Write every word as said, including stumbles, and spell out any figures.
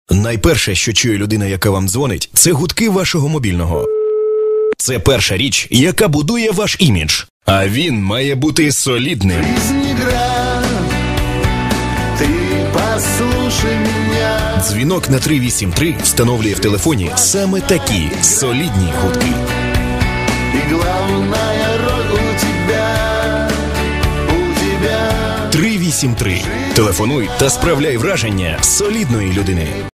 Найперше, що чує людина, яка вам дзвонить, це гудки вашого мобільного. Це перша річ, яка будує ваш імідж. А він має бути солідним. Дзвінок на три вісім три встановлює в телефоні саме такі солідні гудки. три вісім три. Телефонуй та справляй враження солідної людини.